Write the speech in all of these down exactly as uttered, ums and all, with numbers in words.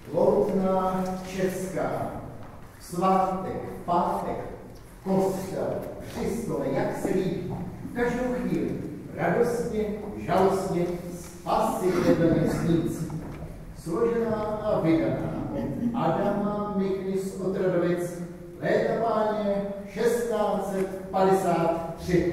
Loutná česká, svátek, pátek, kostel, při stole, jak se líbí, každou chvíli radostně, žalostně, spasitelně snící. Složená a vydaná od Adama Mikny z Otradovic, léta páně šestnáct set padesát tři.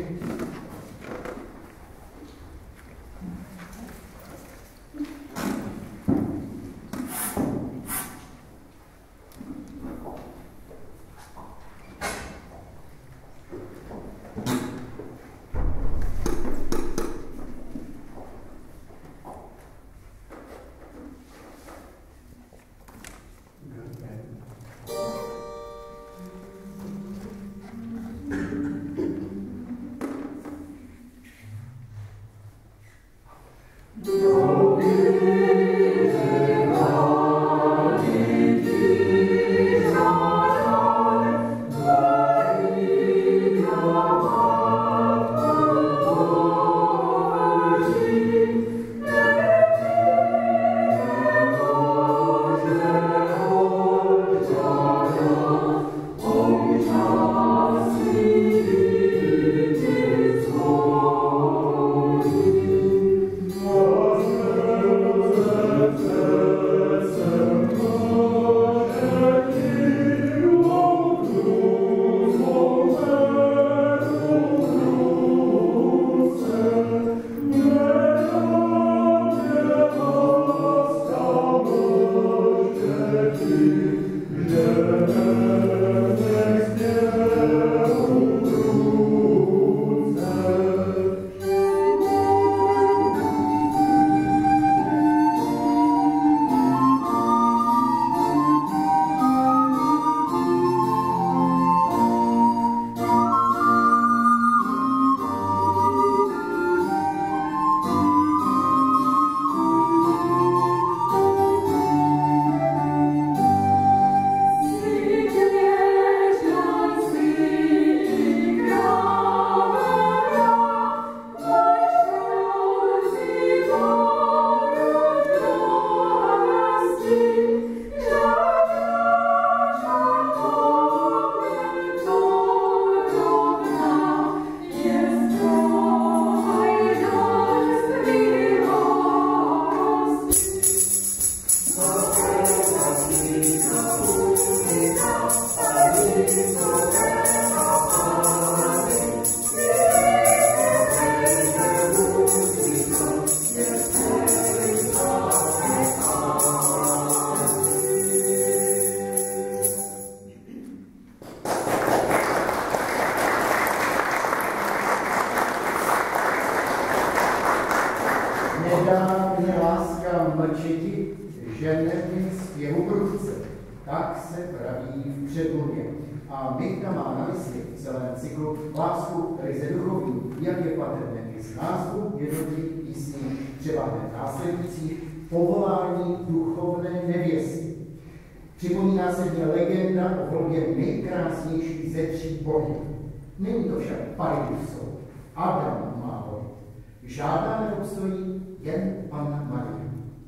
Nedá mě láska mlčeti, že nevím zpěvu prudce, tak se praví v předmluvě. A Mikna má na mysli v celém cyklu lásku ryze duchovní, jak je patrné i z názvu jednotlivých písní, třeba hned následujících, povolání duchovné nevěsty. Připomíná se mně legenda o volbě nejkrásnější ze tří bohyň. Není to však Paridusou. Adam má volit. Žádná neobstojí, jen Panna Marie.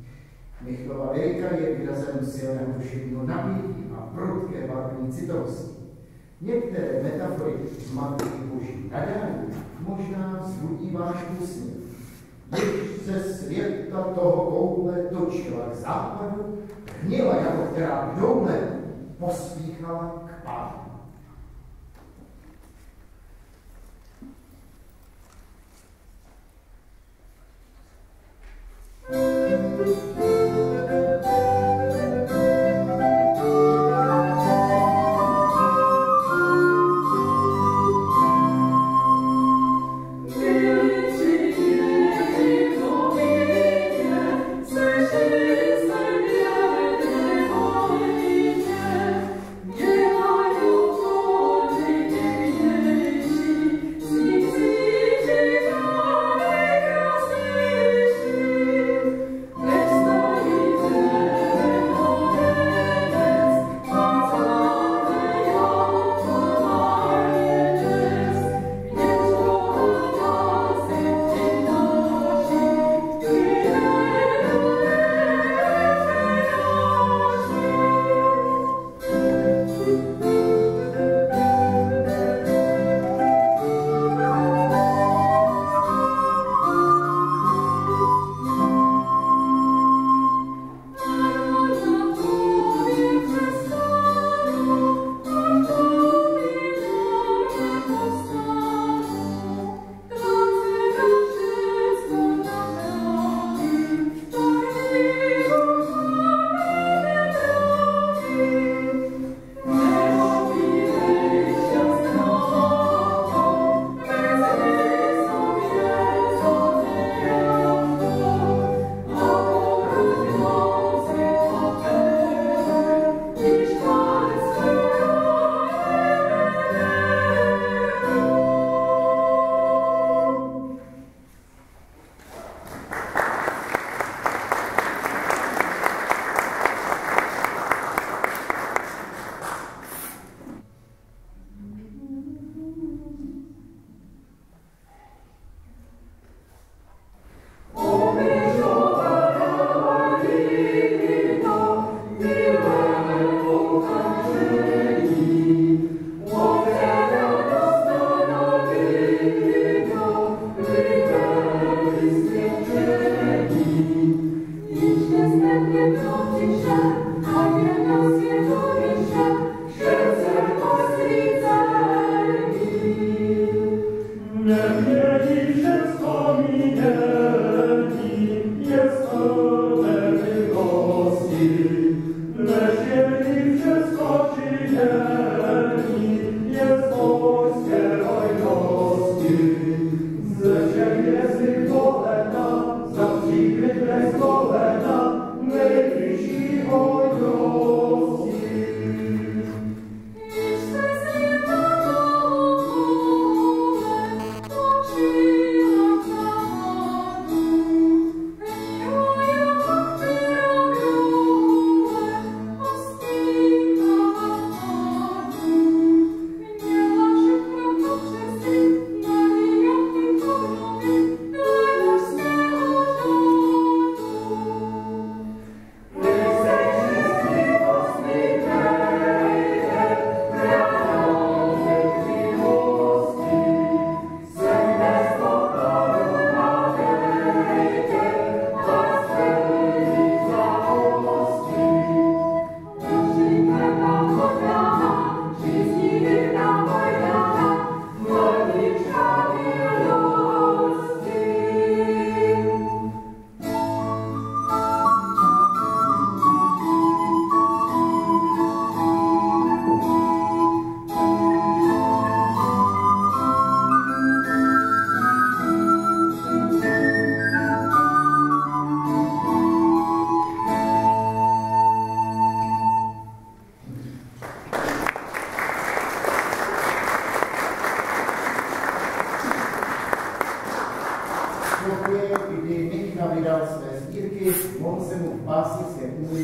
Michlova lyrika je výrazem silného duševního napětí a prudké barvní citovosti. Některé metafory z Matky Boží nadání možná vzbudí váš úsměv. Když se světa toho koule točila k západu, hnila jako která k doule pospíchala k pádu. Let's go.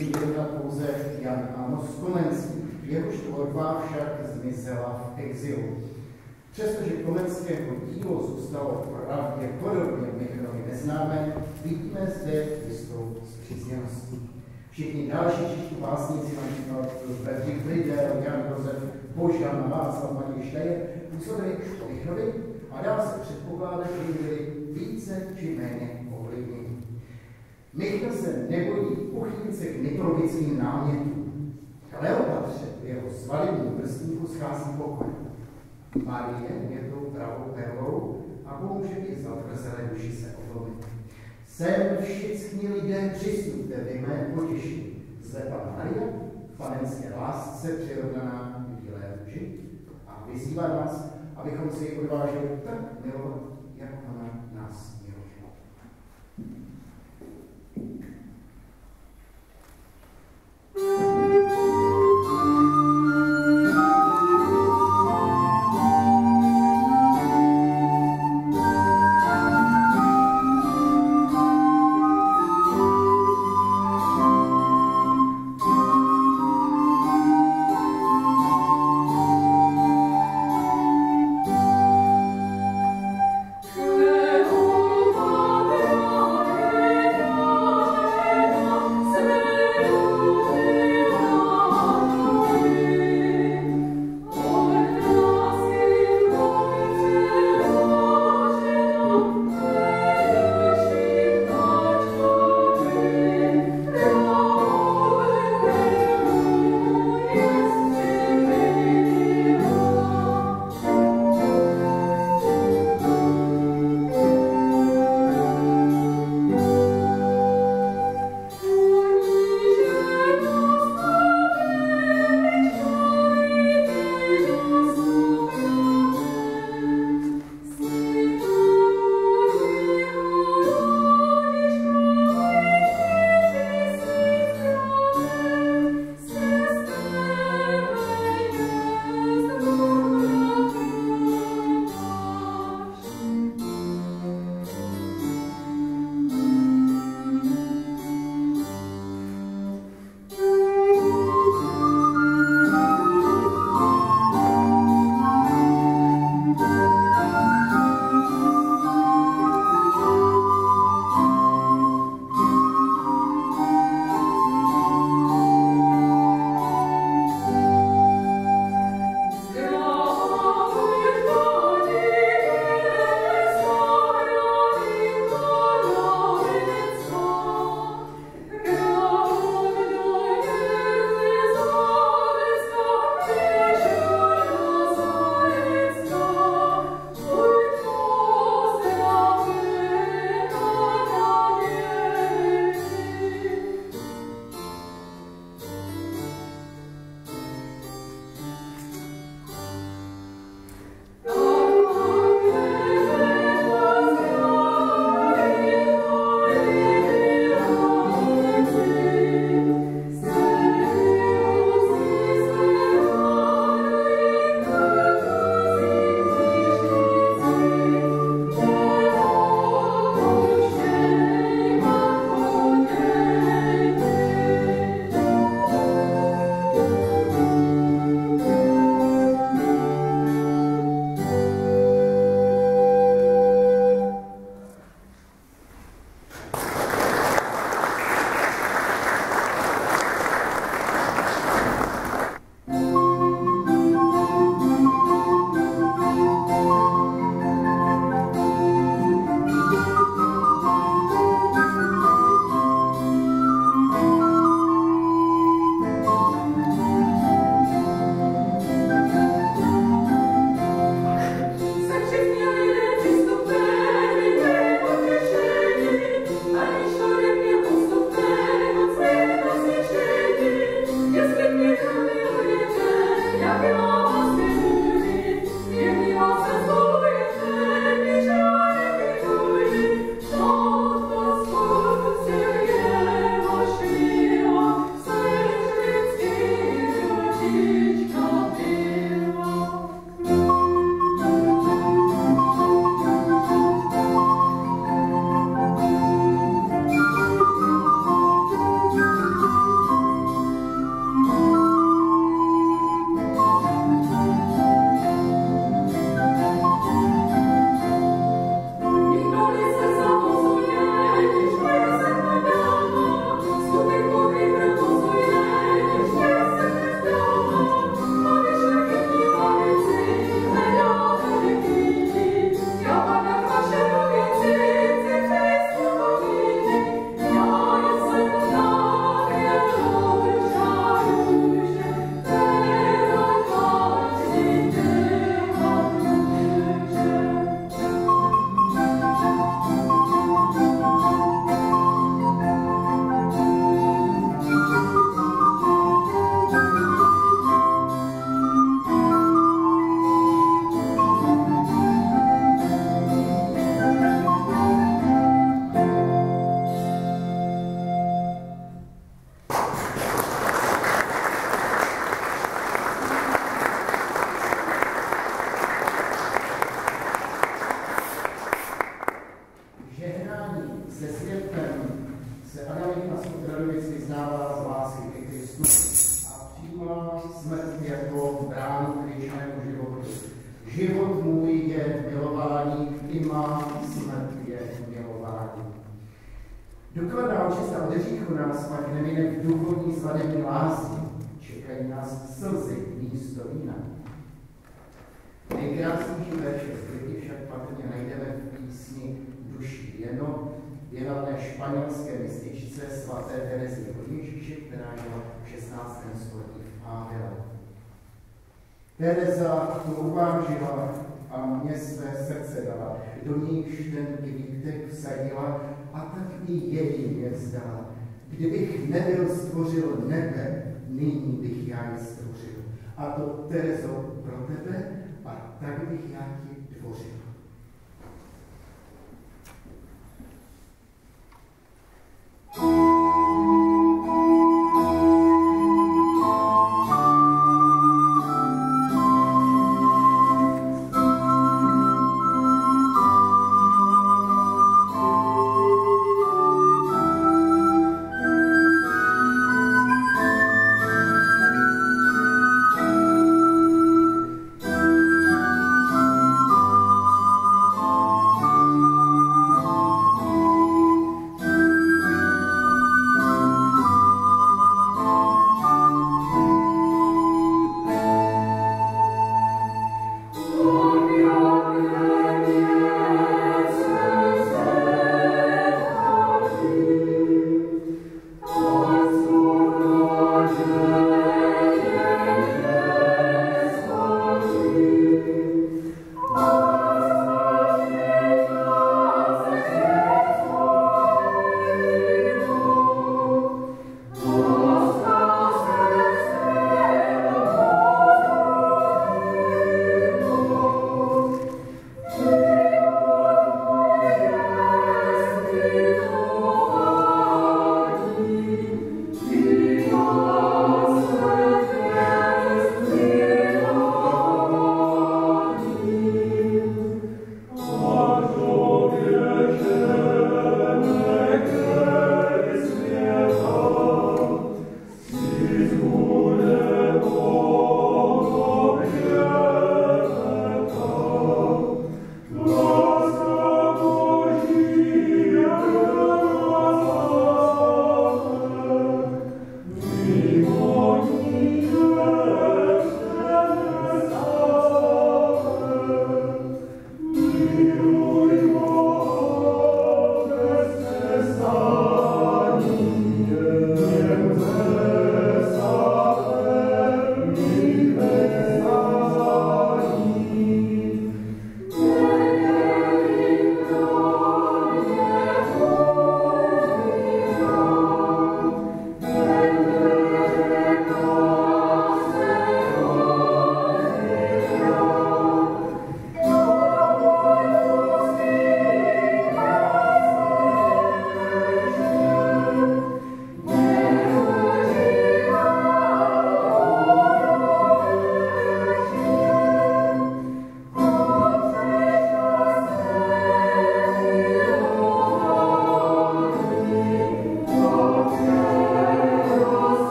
vyjednat pouze Jan Amos Komenský, jehož tvorba však zmizela v exilu. Přestože Komenského dílo zůstalo pravděpodobně Michalovi neznámé, vidíme zde jistou spřízněností. Všichni další čeští básníci, například Bedřich Lidel, Jan Josef Božan, Václav Matěj Štajer, působili už po Michalovi a dá se předpokládat, že byli více či méně ovlivněni. Michal se nebojí uchýlit se k mytologickým námětům. Kleopatře v jeho svalebním prstníku schází pokoj. Marie je tou pravou perlou a pomůže i zatvrzelé duši se oblomit. Sem všichni lidé přistupte v mé potěšení. Zde Panna Maria, v panenské lásce přirovnaná k bílé růži a vyzývá nás, abychom si ji odvážili tak milovat, jak ona nás miluje. Good. očista od hříchu nás pak nemine v duchovní svatební lásce. Čekají nás slzy místo vína. Nejkrásnější verše z Ligy však patrně najdeme v písni Duši jenom, věnované španělské mističce svaté Terezy od Ježíše, která žila v šestnáctém století v Ávile. Tereza to uvážila a mě své srdce dala, do níž ten kvítek vsadila a tak i jej mě vzdala. Kdybych nebyl stvořil nebe, nyní bych já ji stvořil. A to, Terezo, pro tebe, a tak bych já ti tvořil.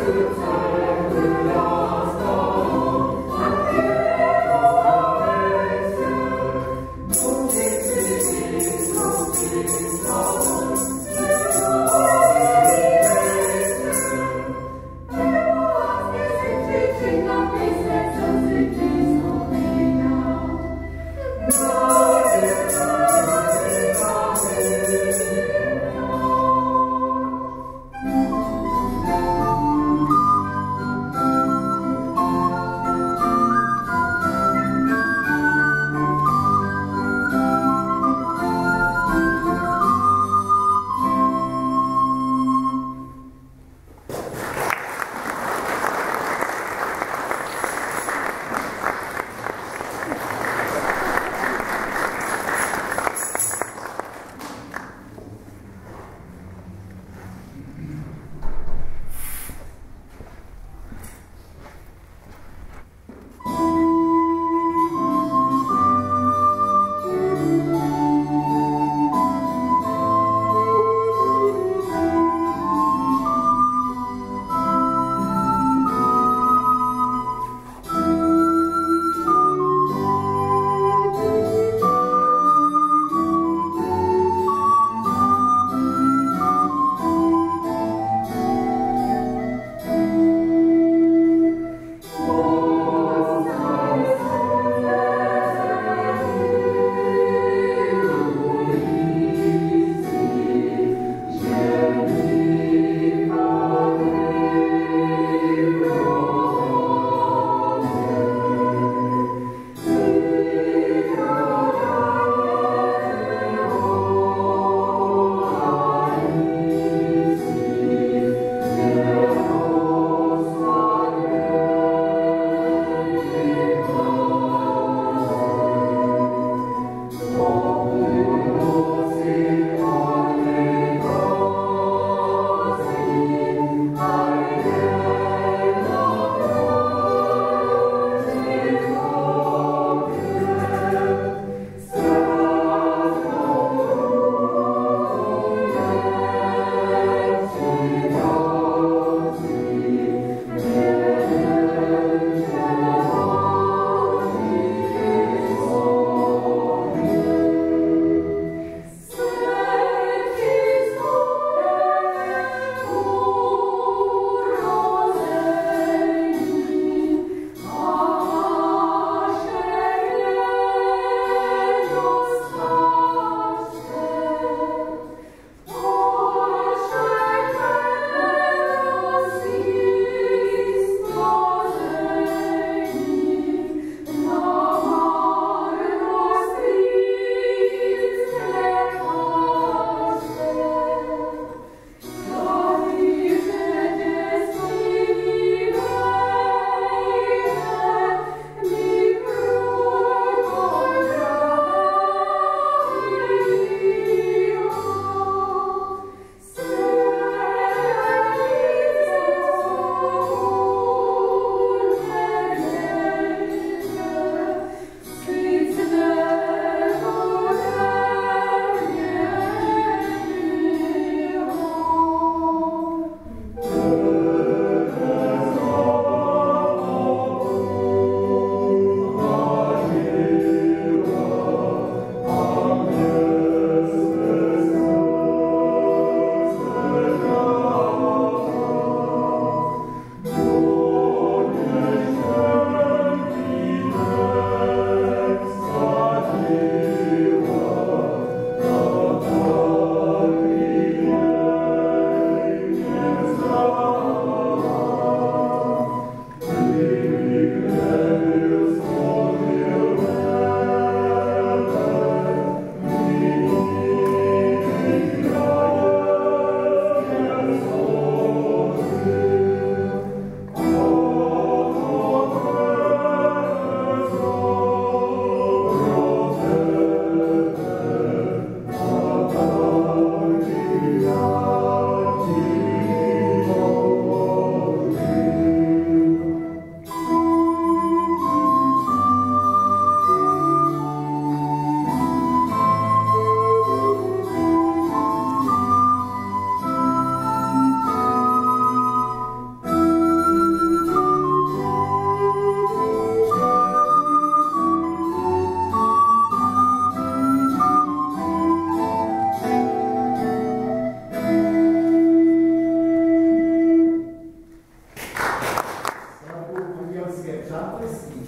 Thank you.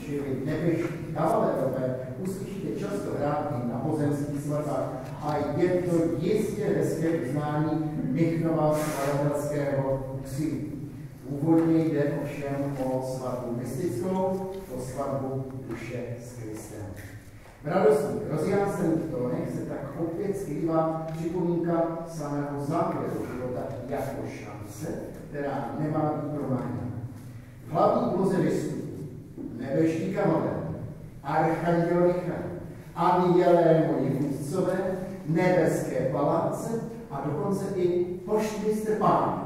čili nebeští kavalérové, uslyšíte často hrát i na pozemských svatbách a je to jistě hezké uznání Michnova skladatelského úsilí. Původně jde ovšem o svatbu mystickou, o svatbu duše s Kristem. V radostných rozjácených tónech se tak opět skrývá připomínka samého základu života jako šance, která nemá být prománěna. V hlavní úloze vystupují nebeští kavalérové, archanděl Michael, andělé moji vůdcové, nebeské paláce a dokonce i poštmistr Pán.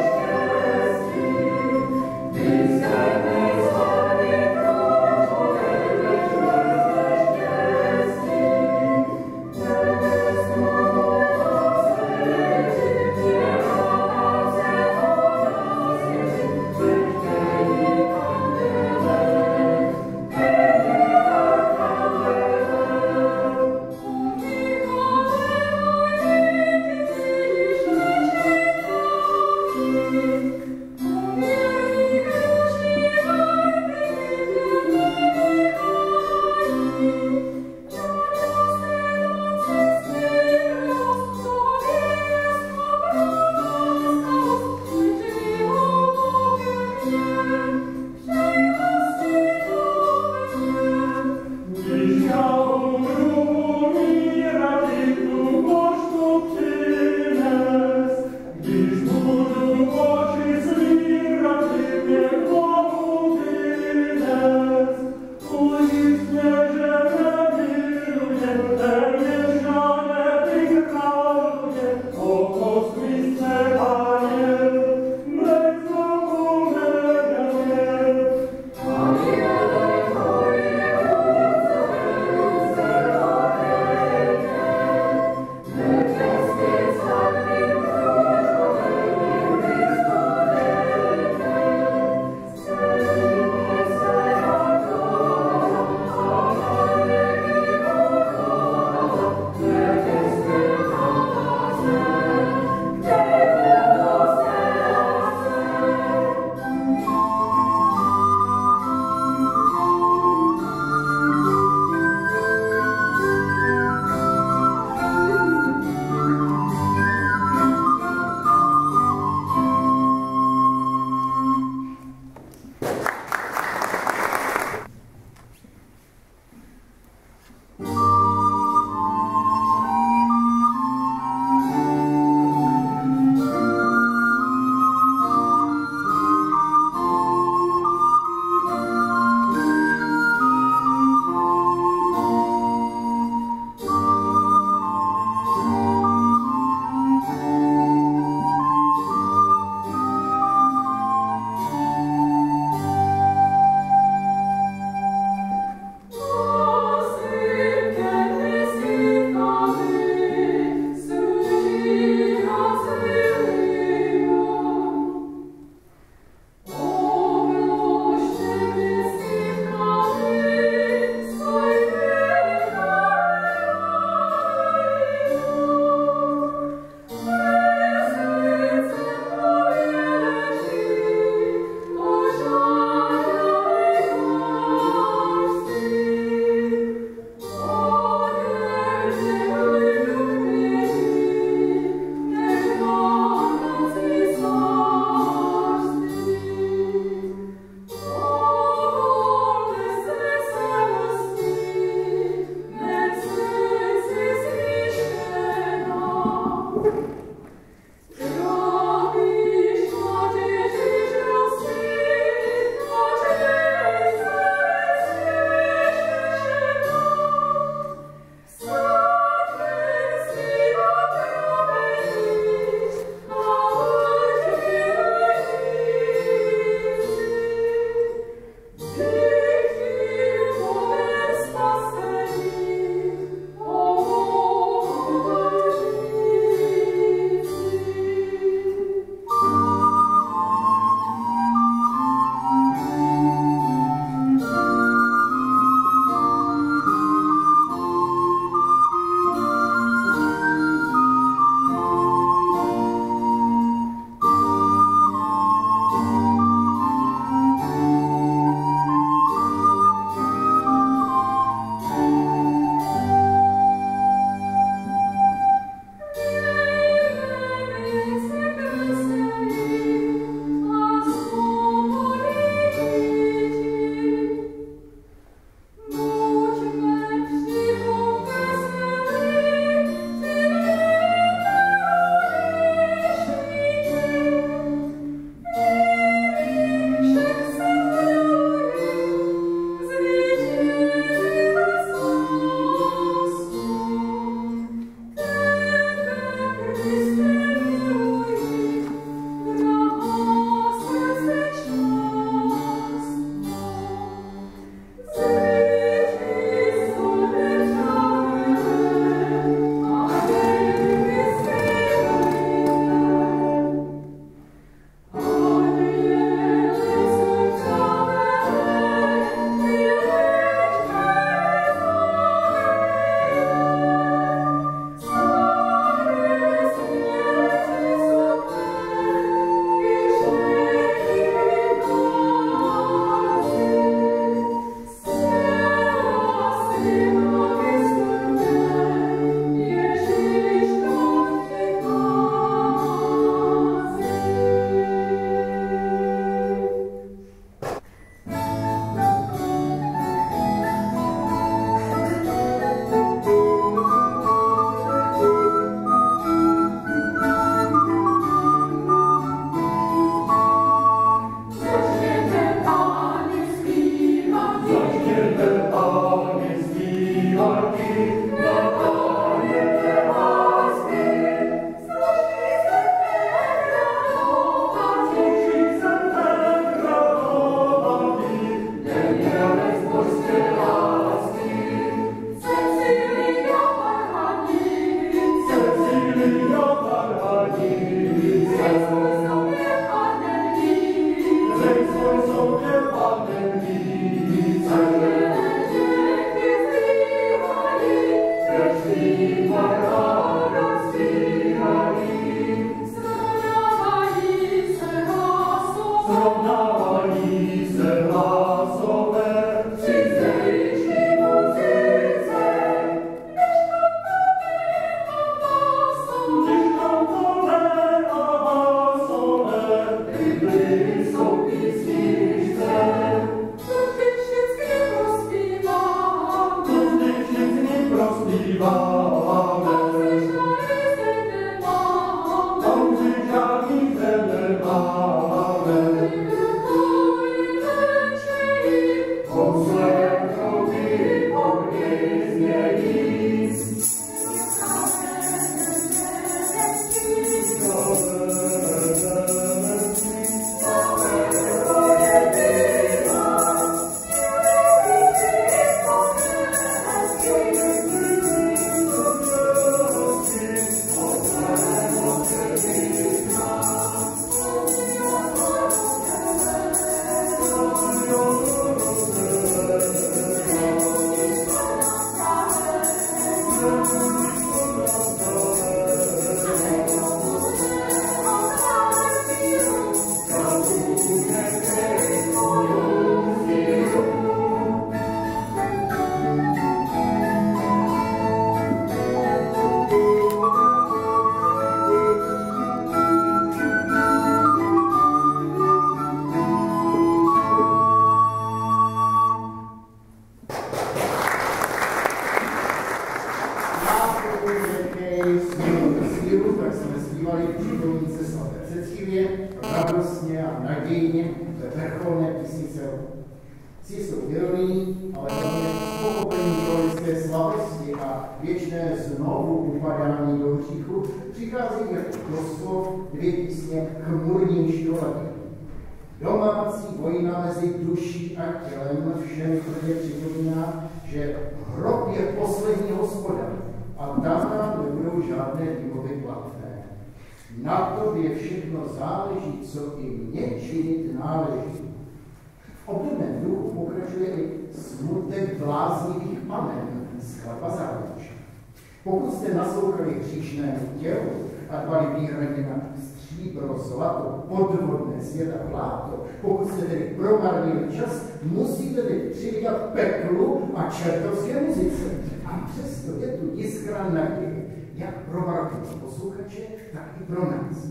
This radostně a nadějně ve vrcholné písnice roku. S jistou ironií, ale hlavně s pochopením lidské slavosti a věčné znovu upadání do hříchu přichází jako doslov dvě písně k murním štoletím. Domácí vojna mezi duší a tělem všem tvrdě připomíná, že hrob je poslední hospoda a tam nám nebudou žádné výmluvy platné. Na tobě všechno záleží, co i mně činit náleží. V obdobném duchu pokračuje i smutek bláznivých panen z chlapa záleží. Pokud jste naslouchali hříšnému tělu a dbali výhradně na stříbro, zlato, podvodné světa, bláto, pokud jste tedy promarnili čas, musíte teď přivídat peklu a čertovské muzice. A přesto je tu jiskra naděje, jak pro varkové posluchače, tak i pro nás.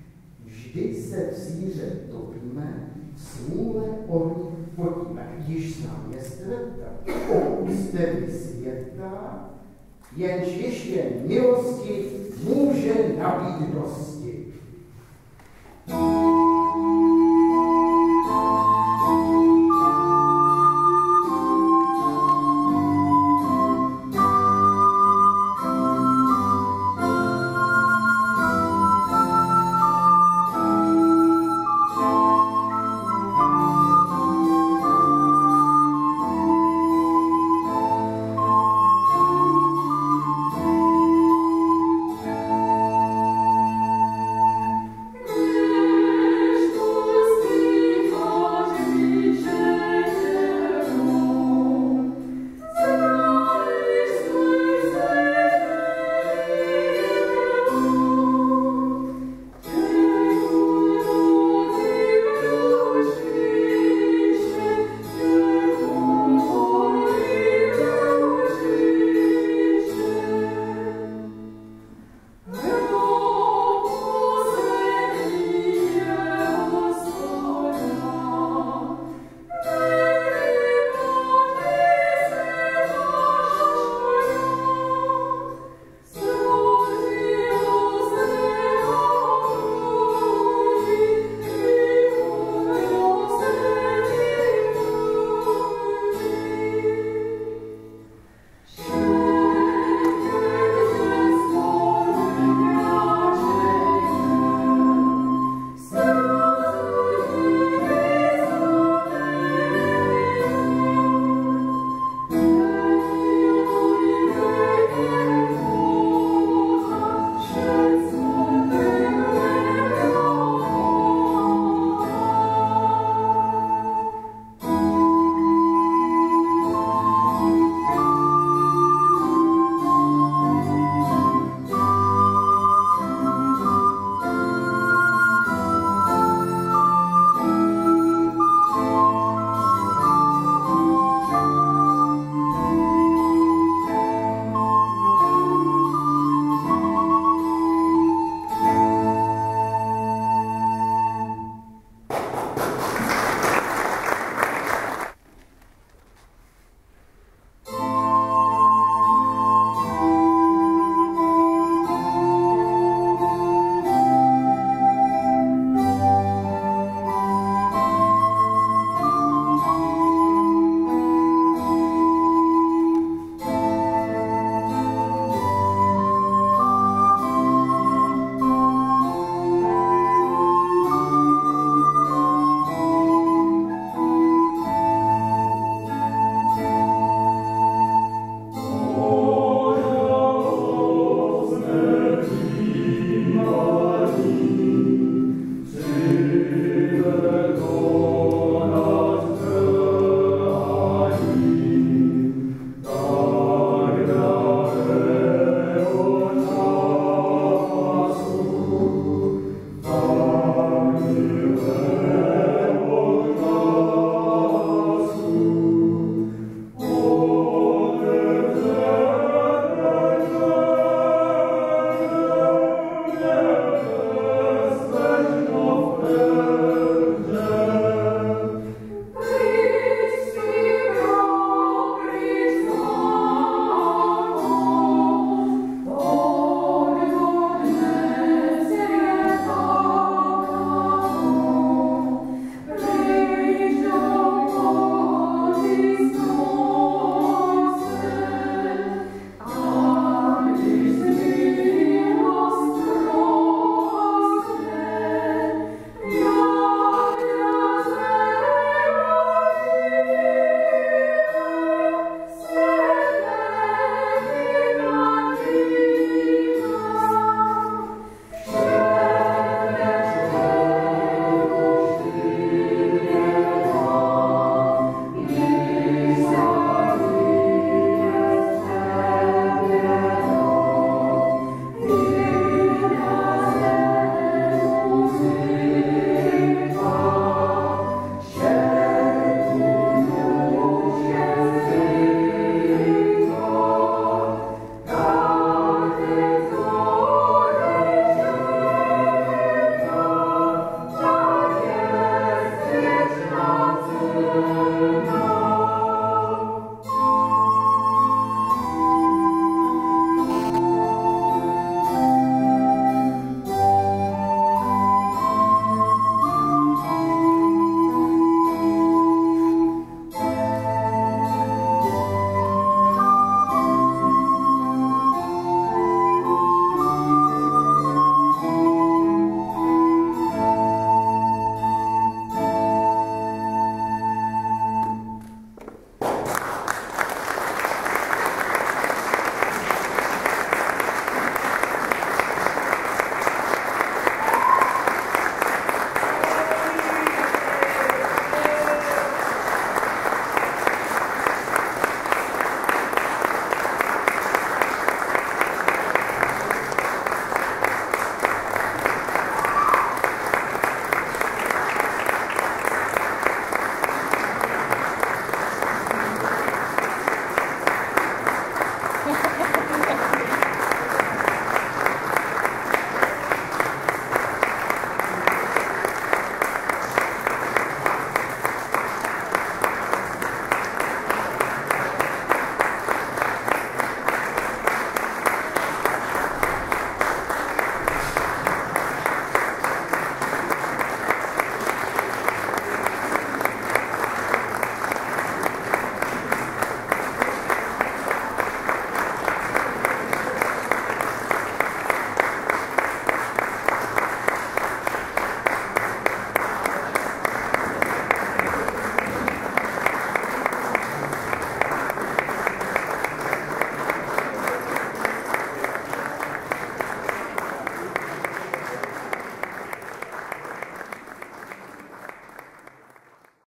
Vždy se v síře topíme, smůle ohni potíme, již znám je světa, opusťte světa, jenž ještě milosti může nabít dost.